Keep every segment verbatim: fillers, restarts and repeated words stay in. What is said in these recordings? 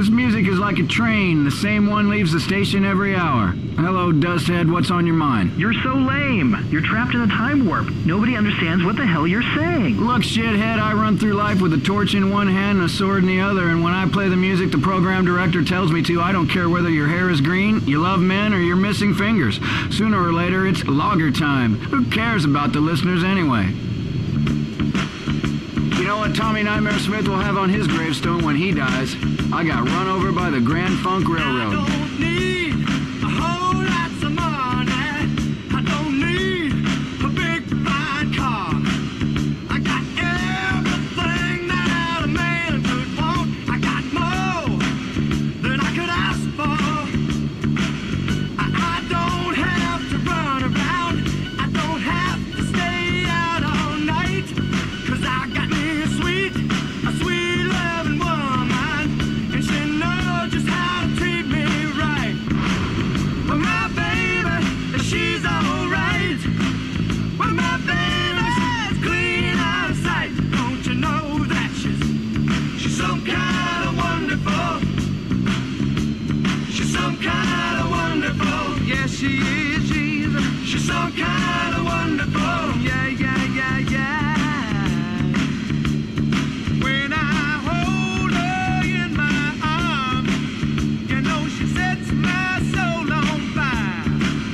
This music is like a train. The same one leaves the station every hour. Hello, Dusthead. What's on your mind? You're so lame. You're trapped in a time warp. Nobody understands what the hell you're saying. Look, shithead, I run through life with a torch in one hand and a sword in the other, and when I play the music the program director tells me to, I don't care whether your hair is green, you love men, or you're missing fingers. Sooner or later, it's logger time. Who cares about the listeners anyway? You know what Tommy Nightmare Smith will have on his gravestone when he dies? I got run over by the Grand Funk Railroad. I don't need a whole lot of money. I don't need a big fine car. I got everything that a man could want. I got more than I could ask for. I, I don't have to run around. I don't have to stay out all night. Cause I got me a sweet, a sweet loving woman. And she knows just how to treat me right. Well, my baby, she's alright. Well, my baby's clean out of sight. Don't you know that she's, she's some kind of wonderful. She's some kind of wonderful. Yes, she is, she's, she's some kind of wonderful. Yeah, yeah, yeah, yeah. When I hold her in my arms, you know she sets my soul on fire.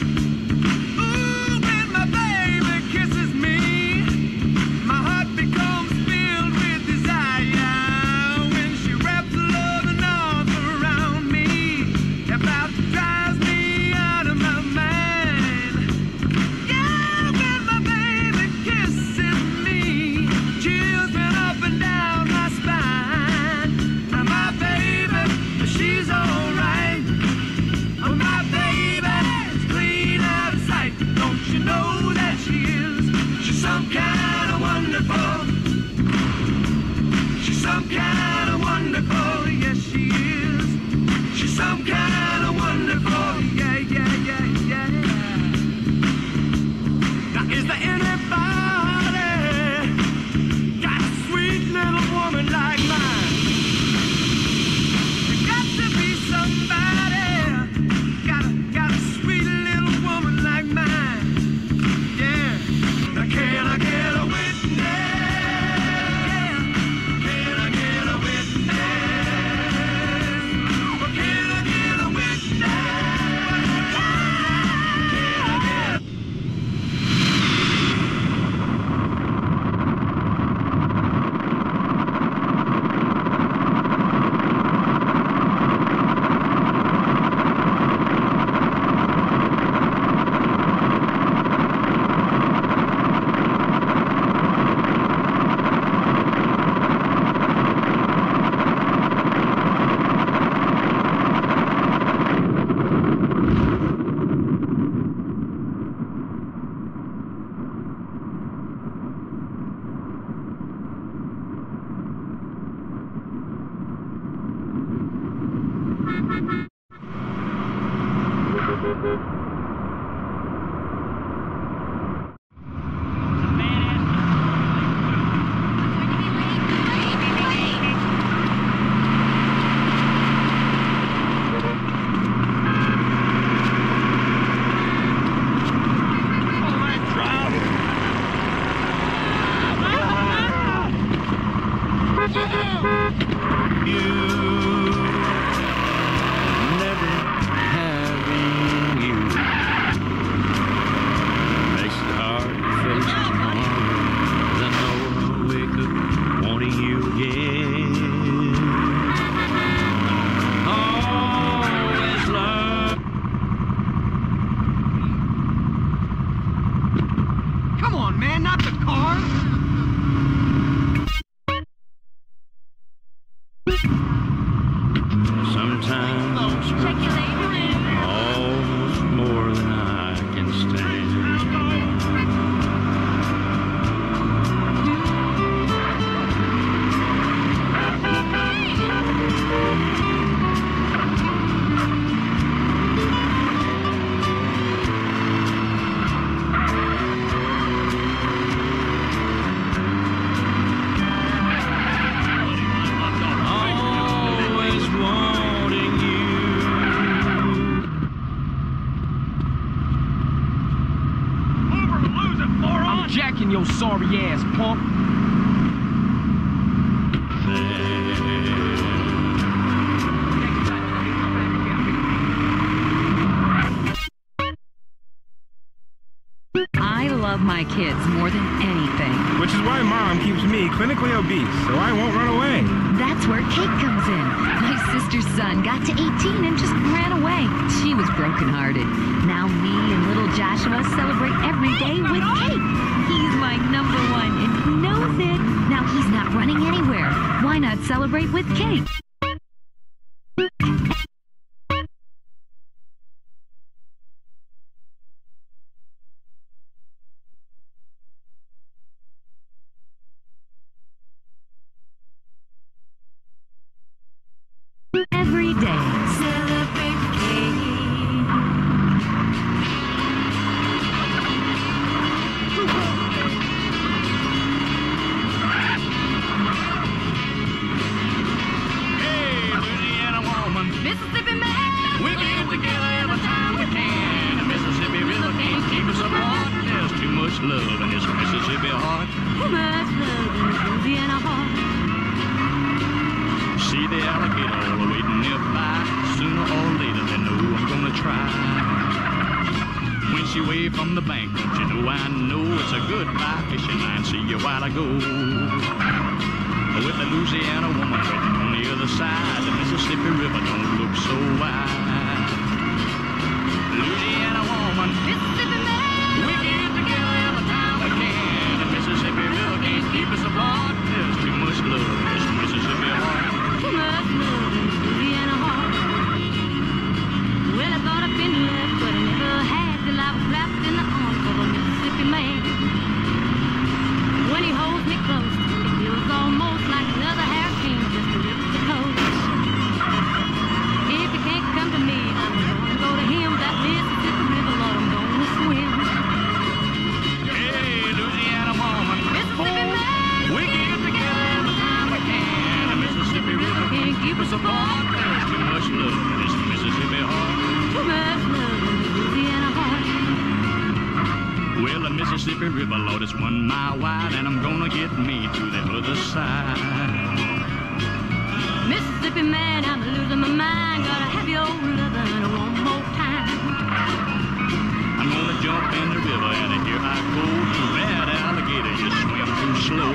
Ooh, when my baby kisses me, my heart becomes filled with desire. When she wraps her loving arms around me, about to drive me out of my mind. Yeah, when my baby kisses me, chills run up and down my spine. Now my baby, she's alright. Oh, my baby's clean out of sight. Don't you know that she is? She's some kind of wonderful. She's some kind of wonderful. Yes, she is. She's some kind of wonderful. Yeah, yeah, yeah, yeah. Now, is there anybody got a sweet little woman like mine? There got to be somebody got a, got a sweet little woman like mine. Yeah. Now, can I get a witness? Yeah. Can I get a witness? Well, can I get a witness? Can I get a Come on, man, not the car. Sometimes almost more than I can stand. yo sorry ass punk. I love my kids more than anything. Which is why Mom keeps me clinically obese, so I won't run away. That's where Kate comes in. My sister's son got to eighteen and just ran away. She was brokenhearted. Now me and little Joshua celebrate every day with Kate. He's my number one and he knows it. Now he's not running anywhere. Why not celebrate with Kate? Every day. Celebrate Kate. Hey, Louisiana woman, Mississippi man. we get together every time we can. The Mississippi River can't keep us apart. There's too much love in this Mississippi heart. Too much love in this Louisiana heart. See the alligator all waiting nearby. Sooner or later they know I'm gonna try. When she waved from the bank, don't you know I know it's a goodbye fishing line. See you while I go. With the Louisiana woman waiting on the other side, the Mississippi River don't look so wide. Louisiana woman, Mississippi man. we get together every time we can. The Mississippi River can't keep us apart. There's too much love in this Mississippi heart. Too much love in this Louisiana heart. Well, I thought I'd been left, but I never had till I was wrapped in the arms of a Mississippi man. When he holds me close, it feels almost like another hurricane just to rip the coast. If you can't come to me, I'm gonna go to him. That Mississippi River, Lord, I'm gonna swim. Hey, Louisiana woman, Mississippi man. we get together every time we can. The Mississippi River can't keep us apart. There's too much love in this Mississippi heart. Too much love in this Louisiana heart. Well, the Mississippi River, Lord, is one mile wide, and I'm gonna get me to the other side. Mississippi man, I'm losing my mind. Gotta have your lovin' one more time. I'm gonna jump in the river, and here I go. Too bad, alligator, you swim too slow.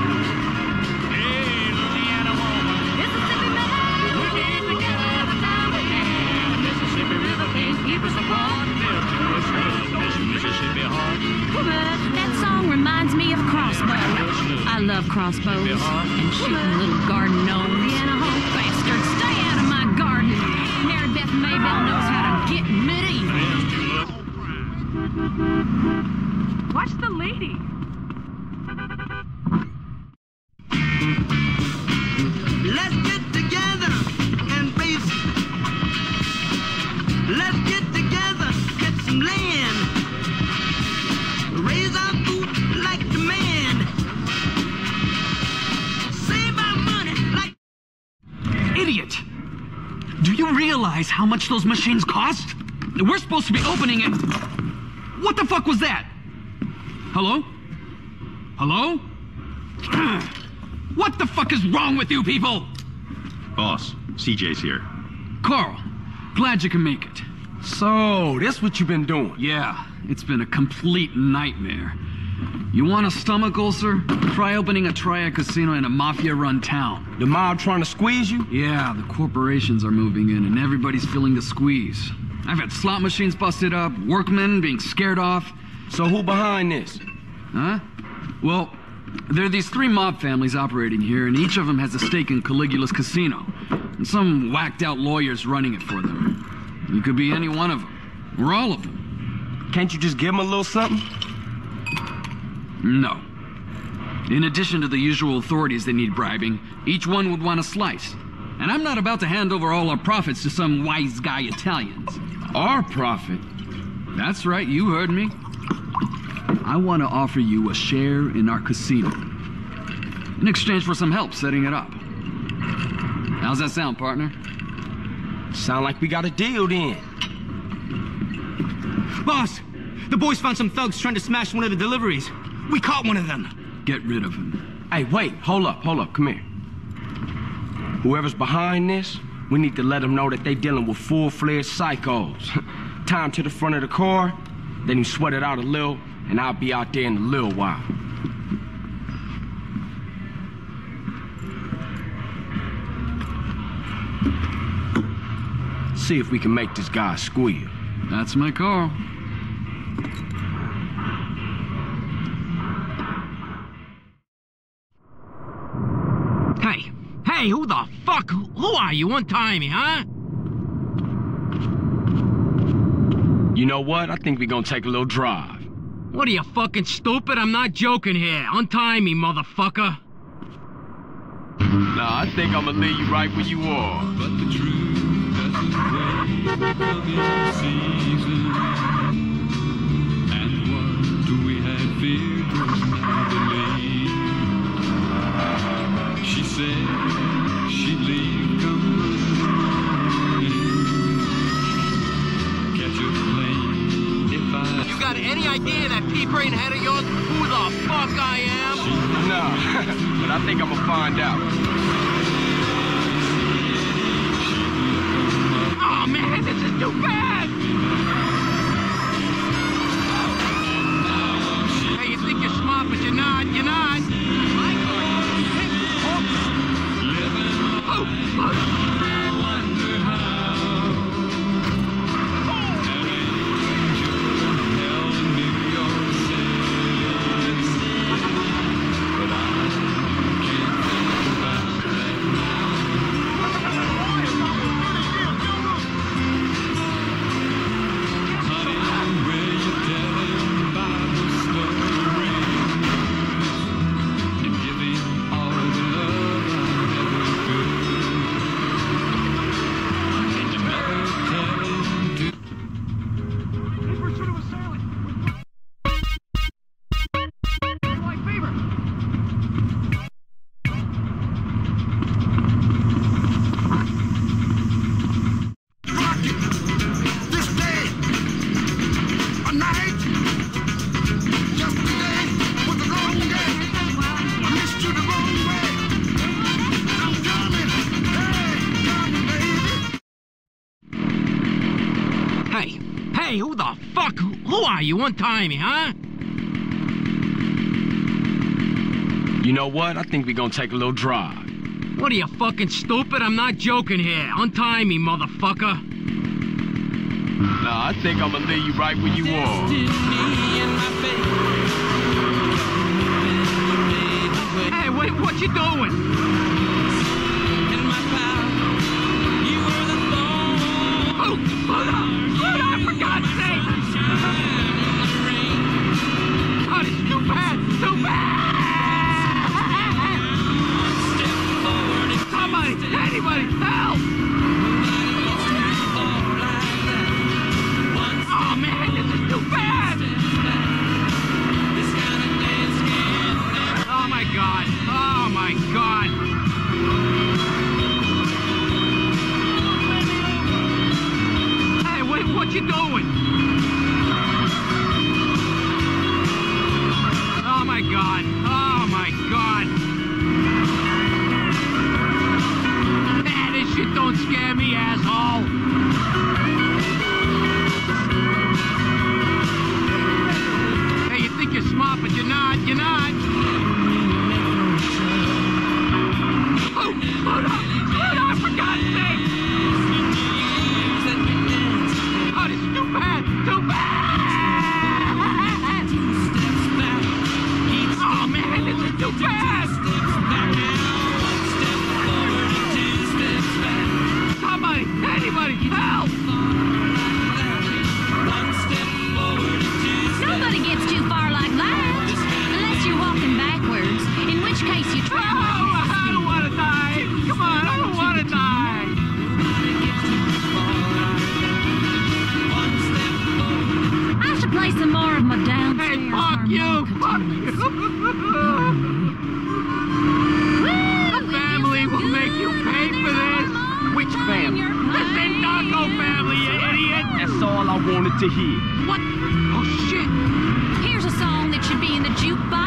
Hey, Louisiana woman, Mississippi man. we get together every time we can. The Mississippi River can't keep us apart. There's too much love in this Mississippi heart. That song reminds me of Crossbow. I love crossbows and shooting little garden gnomes. Bastards, stay out of my garden. Mary Beth Maybell knows how to get medieval. There's too much. Watch the lady. Let's get together and face it. Let's get together, get some land. Raise our food like the man. Save our money like... Idiot! Do you realize how much those machines cost? We're supposed to be opening it. What the fuck was that? Hello? Hello? What the fuck is wrong with you people? Boss, C J's here. Carl, glad you can make it. So, that's what you've been doing. Yeah, it's been a complete nightmare. You want a stomach ulcer? Try opening a Triad casino in a mafia-run town. The mob trying to squeeze you? Yeah, the corporations are moving in and everybody's feeling the squeeze. I've had slot machines busted up, workmen being scared off. So who behind this? Huh? Well, there are these three mob families operating here, and each of them has a stake in Caligula's casino. And some whacked-out lawyer's running it for them. You could be any one of them, or all of them. Can't you just give them a little something? No. In addition to the usual authorities that need bribing, each one would want a slice. And I'm not about to hand over all our profits to some wise guy Italians. Our profit? That's right, you heard me. I want to offer you a share in our casino in exchange for some help setting it up. How's that sound, partner? Sound like we got a deal then. Boss, the boys found some thugs trying to smash one of the deliveries. We caught one of them. Get rid of him. Hey, wait, hold up, hold up, come here. Whoever's behind this, we need to let them know that they dealing with full-fledged psychos. Tie him to the front of the car, let him sweat it out a little, and I'll be out there in a little while. See if we can make this guy squeal. That's my call. Hey, hey, who the fuck? Who are you? Untie me, huh? You know what? I think we're gonna take a little drive. What are you, fucking stupid? I'm not joking here. Untie me, motherfucker. Nah, I think I'm gonna leave you right where you are. But the truth doesn't wait till season. And what we had feared was now delayed. She said she'd leave come Monday morning. Catch a plane if I... You got any idea that pea-brain head of yours who the fuck I am? Nah, but I think I'm gonna find out. Oh man, this is too bad! Hey, you think you're smart, but you're not, you're not. Oh, oh. Hey, who the fuck? Who are you? Untie me, huh? You know what? I think we're gonna take a little drive. What are you, fucking stupid? I'm not joking here. Untie me, motherfucker. Nah, I think I'm gonna leave you right where you are. Hey, wait, what you doing? Oh, hold on! Hold on, for God's sake! Oh, this is too bad! Too bad! Somebody! Anybody! Help! Oh, man, this is too bad! Oh, my God! Oh, my God! What you doing? Oh my God! Oh my God! Man, this shit don't scare me, asshole! Hey, you think you're smart, but you're not. You're not. Oh, hold on! Hold on, for God's sake! Too bad! Too bad! Oh man, this is too bad! Somebody! Anybody! Help! Nobody gets too far like that. Unless you're walking backwards, in which case you try. Oh, I don't want to die! Come on, I don't want to die! Play some more of my downstairs. Hey, fuck you! Fuck you! The family will make you pay for this! Which family? The Sandaco family, you idiot! That's all I wanted to hear. What? Oh, shit! Here's a song that should be in the jukebox.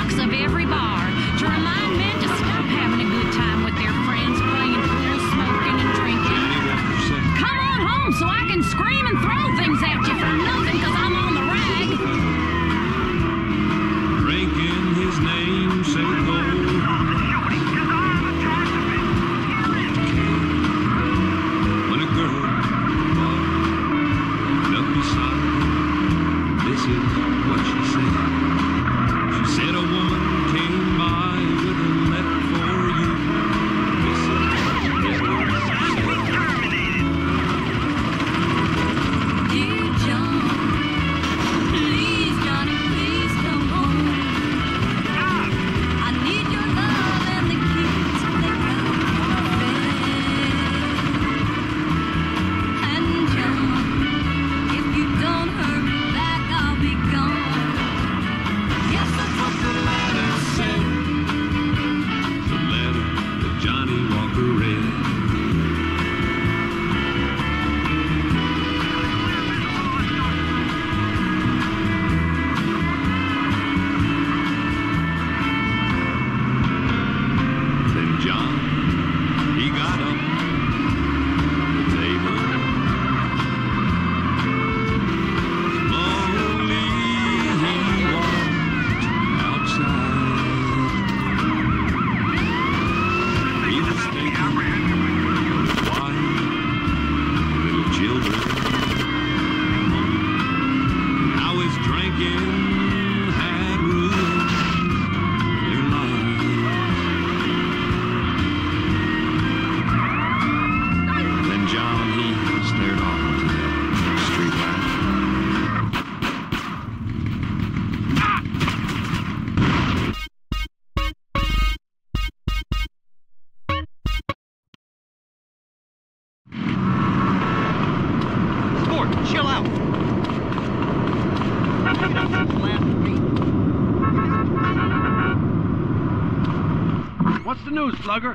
slugger.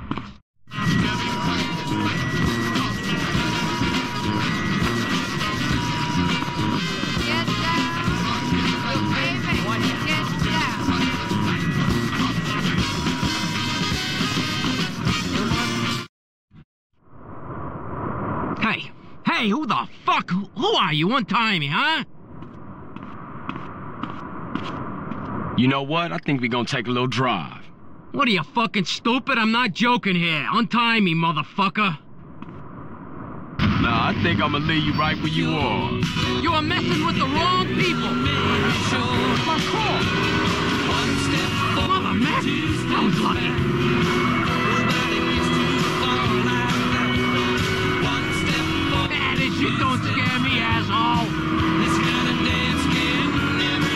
Get down, baby, get down. Hey, hey, who the fuck? Who, who are you? Untie me, huh? You know what? I think we're gonna take a little drive. What are you, fucking stupid? I'm not joking here. Untie me, motherfucker. Nah, I think I'm gonna leave you right where you are. You are messing with the wrong people. My call. Mother, man. I was lucky. Ah, this shit don't scare me, asshole. This kind of dance can never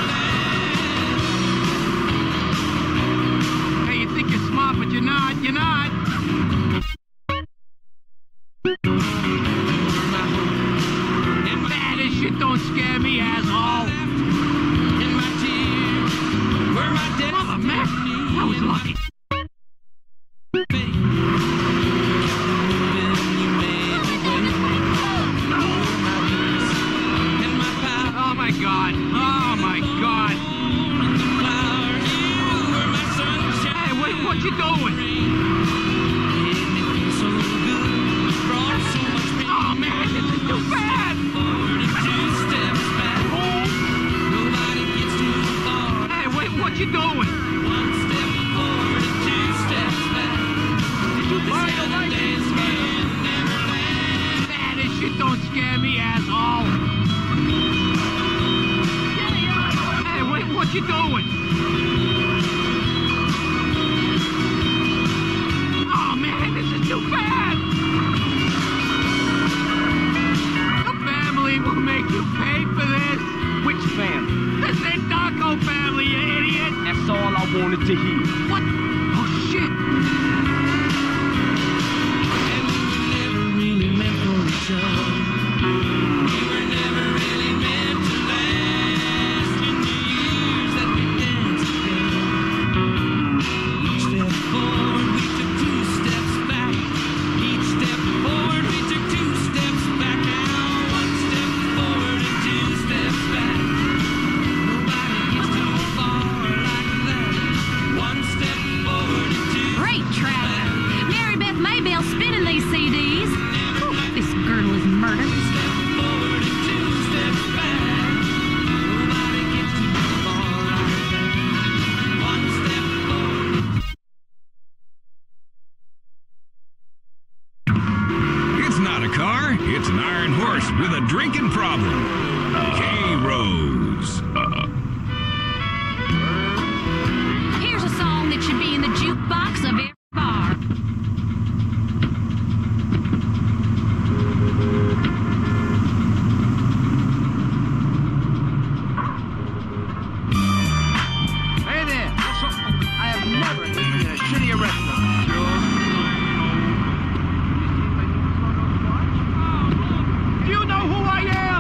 last. Hey, you think you're smart, but you're not. You're not. Man, this shit don't scare me, asshole. Mother, man, I was lucky. Oh my God! Oh my God! Hey, what, what you doing? Oh man, this is too bad! Hey, wait, what you doing? Did you buy a license? Man, this shit don't scare me, asshole. Hey, wait, what you doing? Oh man, this is too bad! The family will make you pay for this! Which family? The Sandaco family, you idiot! That's all I wanted to hear. What? Oh shit! And we were never really meant for each other. We were never really meant to last in the years that we danced together. Each step forward, we took two steps back. Each step forward, we took two steps back. Now one step forward and two steps back. Nobody gets too far like that. One step forward and two Great track. Mary Beth Maybell spinning these C Ds. Whew, this girdle is murder. forward and two steps back. Nobody gets too far like that. One step forward. It's not a car, it's an iron horse with a drinking problem. K-Rose. Here's a song that should be in the jukebox of every bar. Hey there. I have never eaten in a shittier restaurant. You know who I am!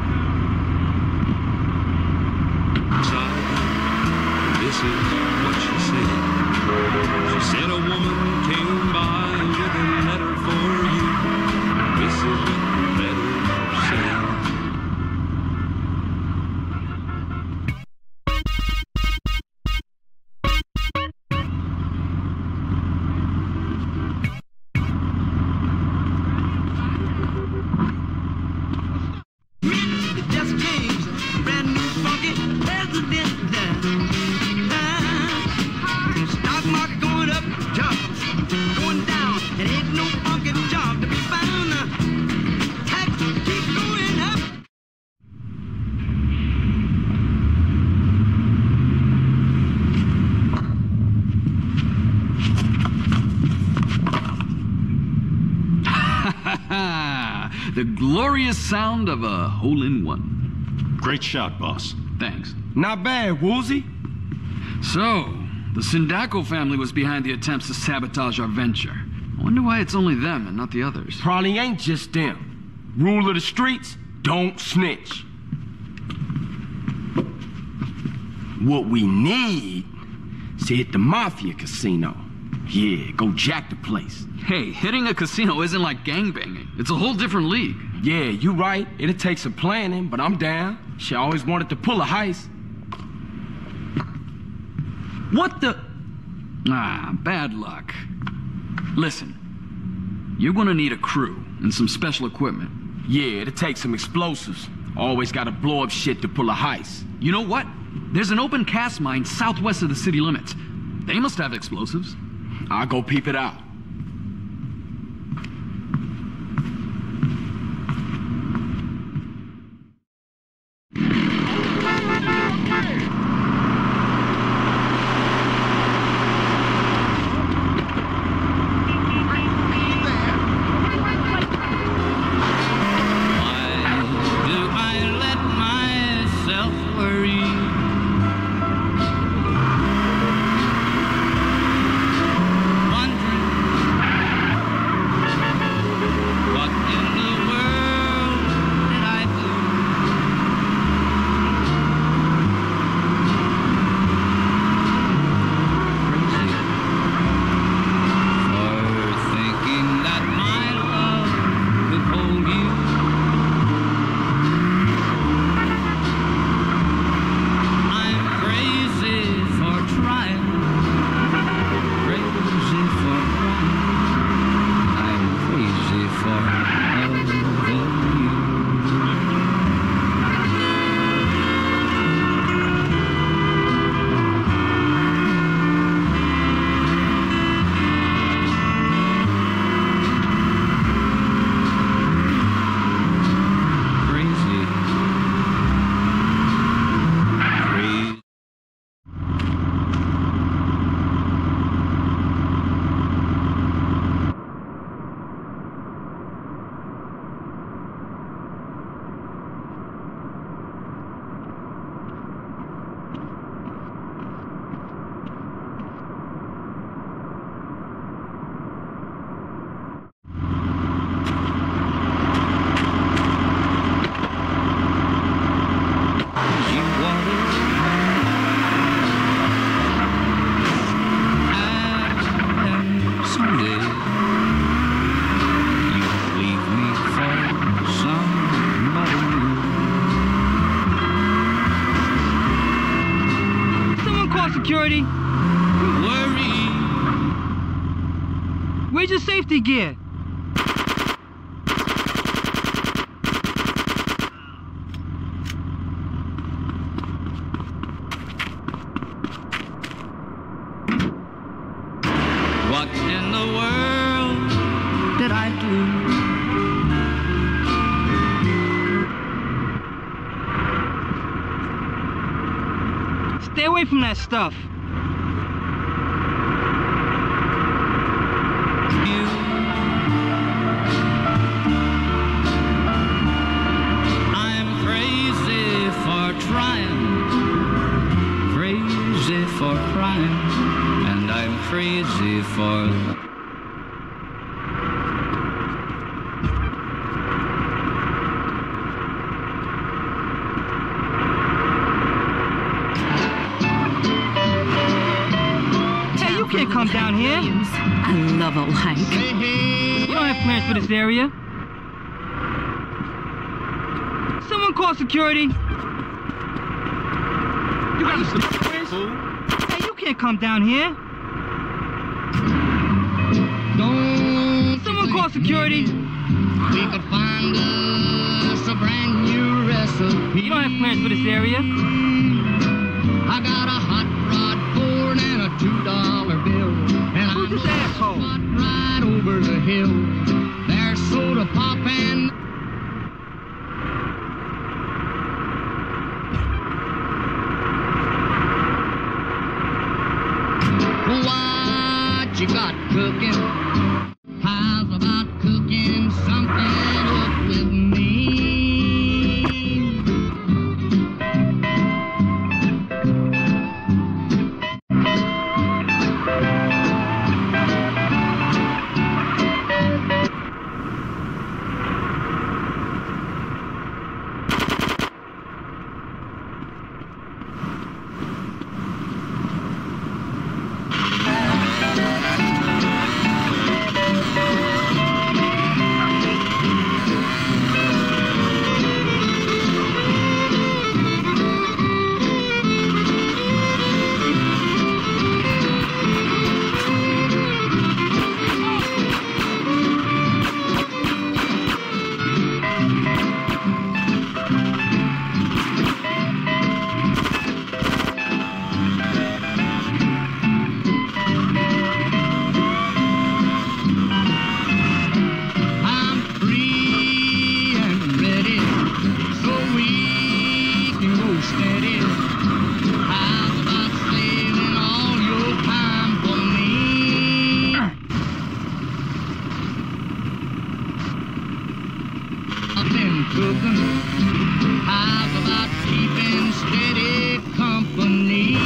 This is what she said. She said a woman came by with a letter for you. This is what the letter said. It just changed. Brand new funky president now. Ah, stock market going up, jobs going down. It ain't no funky job to be found. Tax keep going up. The glorious sound of a hole-in-one. Great shot, boss. Thanks. Not bad, Woolsey. So, the Sindaco family was behind the attempts to sabotage our venture. I wonder why it's only them and not the others. Probably ain't just them. Rule of the streets, don't snitch. What we need is to hit the Mafia casino. Yeah, go jack the place. Hey, hitting a casino isn't like gangbanging. It's a whole different league. Yeah, you right. It'll take some planning, but I'm down. She always wanted to pull a heist. What the? Ah, bad luck. Listen, you're gonna need a crew and some special equipment. Yeah, it'll take some explosives. Always gotta blow up shit to pull a heist. You know what? There's an open cast mine southwest of the city limits. They must have explosives. I'll go peep it out. Security? Worry. Where's your safety gear? What in the world did I do? Stay away from that stuff. You. I'm crazy for trying, crazy for crying, and I'm crazy for... You can't come down here. I love old Hank. You don't have plans for this area. Someone call security. You got some plans? Hey, you can't come down here. Don't Someone call security. We could find us a brand new recipe. You don't have plans for this area. I got a hot rod Ford and a two dollar bill. And who's this asshole? Right over the hill. There's soda pop and... What you got cooking? How's about cooking something up with me? cooking? How's about keeping steady company?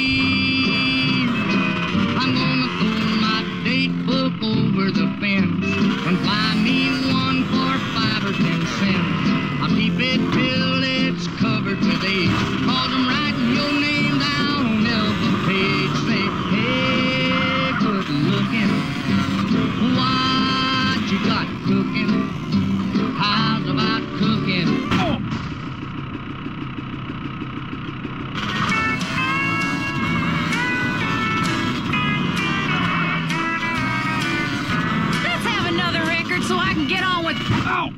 I'm gonna throw my date book over the fence and buy me one for five or ten cents. I'll keep it till it's covered with age, 'cause I'm writing your name down on every page. Say, hey, good looking, what you got cooking? How's about cooking? Oh. Let's have another record so I can get on with... Oh!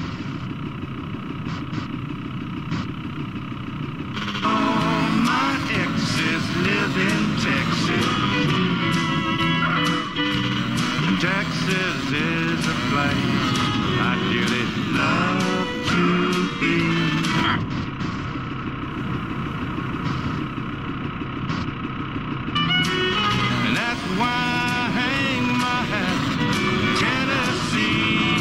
All my exes live in Texas. Texas is a place I dearly love to be. And that's why I hang my hat in Tennessee.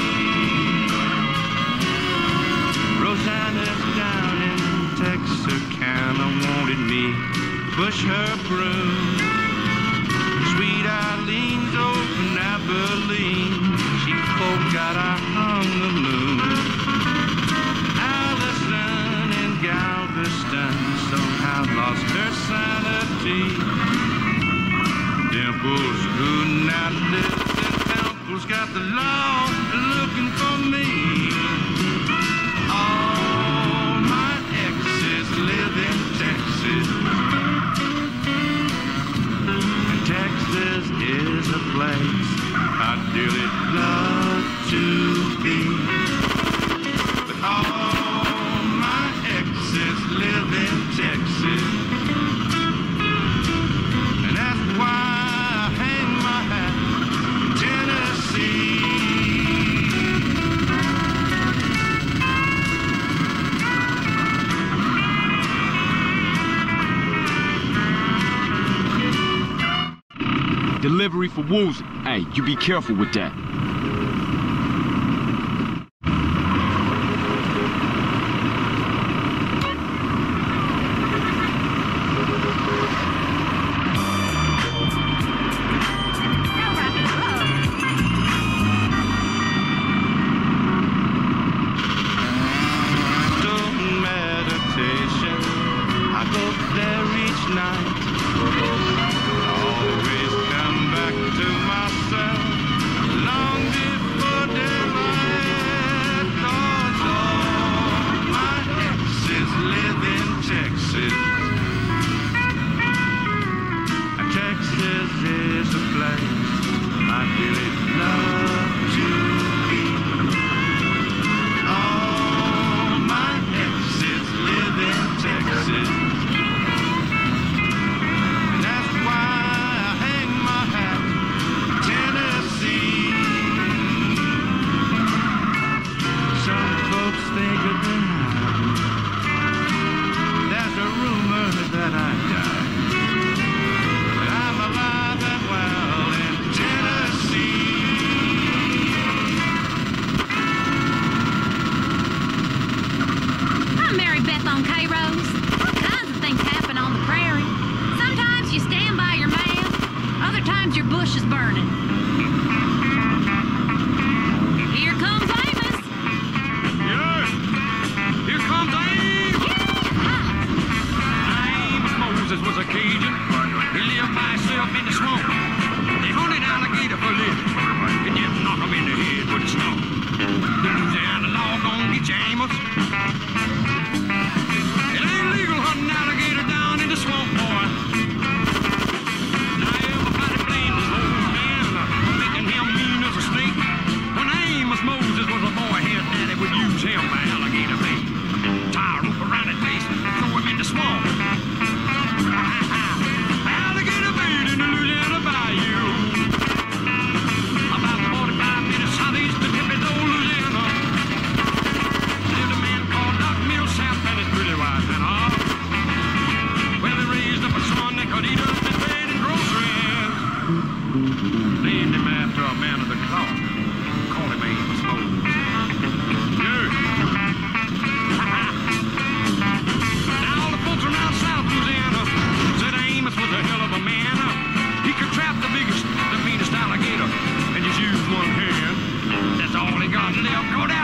Rosanna's down in Texarkana wanted me push her broom. Sweet Eileen's over in Abilene, she forgot I hung the moon. Allison in Galveston somehow lost her sanity. Dimples, who now lives in Temple's, got the law looking for me. All my exes live in Texas. Texas is a place I dearly love to be. But all my exes live in Texas, and that's why I hang my hat in Tennessee. Delivery for Woozy. Hey, you be careful with that. Meditation, I go there each night. Always come back to myself. Long Don't go down.